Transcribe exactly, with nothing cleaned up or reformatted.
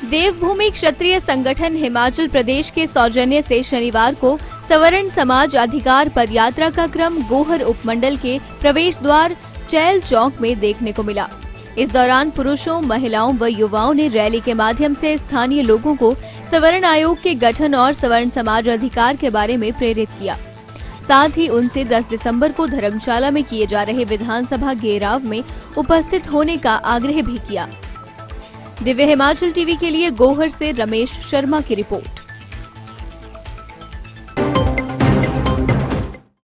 देवभूमि क्षत्रिय संगठन हिमाचल प्रदेश के सौजन्य से शनिवार को सवर्ण समाज अधिकार पदयात्रा का क्रम गोहर उपमंडल के प्रवेश द्वार चैल चौक में देखने को मिला। इस दौरान पुरुषों, महिलाओं व युवाओं ने रैली के माध्यम से स्थानीय लोगों को सवर्ण आयोग के गठन और सवर्ण समाज अधिकार के बारे में प्रेरित किया। साथ ही उनसे दस दिसंबर को धर्मशाला में किए जा रहे विधानसभा घेराव में उपस्थित होने का आग्रह भी किया। दिव्य हिमाचल टीवी के लिए गोहर से रमेश शर्मा की रिपोर्ट।